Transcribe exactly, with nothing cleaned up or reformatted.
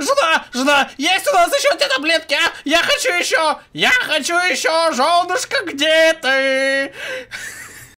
жена, жена, есть у нас еще те таблетки, а? Я хочу еще, я хочу еще, женушка, где ты?